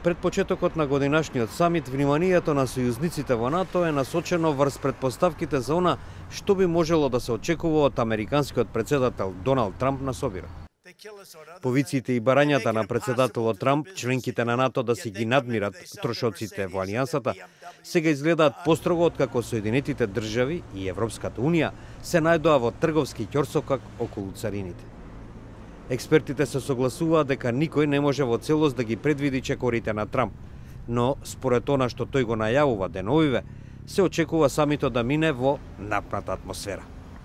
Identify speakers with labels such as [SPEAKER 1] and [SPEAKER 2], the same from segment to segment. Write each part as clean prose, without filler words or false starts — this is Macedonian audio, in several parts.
[SPEAKER 1] Пред почетокот на годинашниот самит, вниманието на сојузниците во НАТО е насочено врз предпоставките за она што би можело да се очекува од американскиот председател Доналд Трамп на собира. Повиците и барањата на председателот Трамп, членките на НАТО да си ги надмират трошоците во алијансата, сега изгледаат построго откако Соединетите држави и Европската унија се најдоа во трговски ќорсокак околу царините. Експертите се согласуваат дека никој не може во целост да ги предвиди чекорите на Трамп, но според она што тој го најавува деновиве, се очекува самитот да мине во напната атмосфера.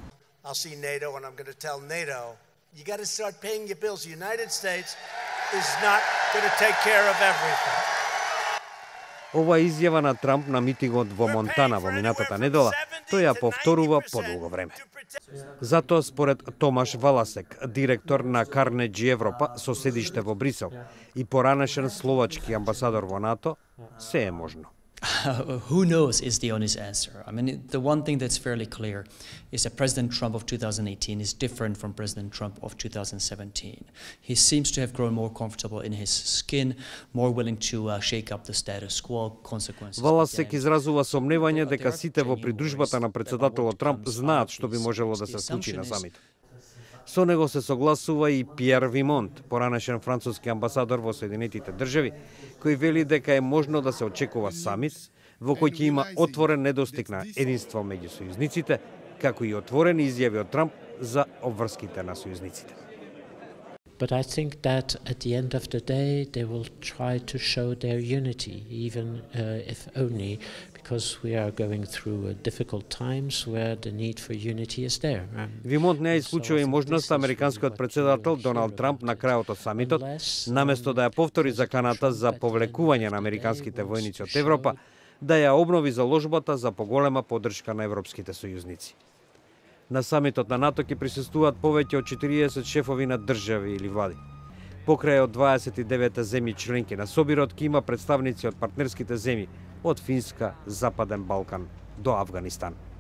[SPEAKER 2] You got to start paying your bills. The United States is not going to take care of everything.
[SPEAKER 1] Ова изјава на Трамп на митингот во Монтана во минатата недела, тој ја повторува подолго време. Затоа, според Томаш Валасек, директор на Карнеджи Европа со седиште во Брисел и поранешен словачки амбасадор во НАТО, се е можно.
[SPEAKER 3] Who knows is the honest answer. I mean, the one thing that's fairly clear is that President Trump of 2018 is different from President Trump of 2017. He seems to have grown more comfortable in his skin, more willing to shake up the status quo, consequences.
[SPEAKER 1] Валасек изразува сомневање дека сите во придружбата на председателот Трамп знаат што би можело да се случи на самит. Со него се согласува и Пиер Вимонт, поранешен француски амбасадор во Соединетите држави, кој вели дека е можно да се очекува самит во кој ќе има отворен недостиг на единство меѓу сојузниците, како и отворени изјави од Трамп за обврските на сојузниците.
[SPEAKER 4] But I think that at the end of the day they will try to show their unity, even if only because we are going through difficult times where the need for unity is there.
[SPEAKER 1] Вимонт не исклучува и можноста американскиот председател Доналд Трамп на крајот од самитот, наместо да ја повтори заканата за повлекување на американските војници од Европа, да ја обнови заложбата за поголема поддршка на европските сојузници. На самитот на НАТО ќе присуствуваат повеќе од 40 шефови на држави или влади. Покрај од 29 земји членки на Собирот ќе има представници од партнерските земји, од Финска, Западен Балкан до Авганистан.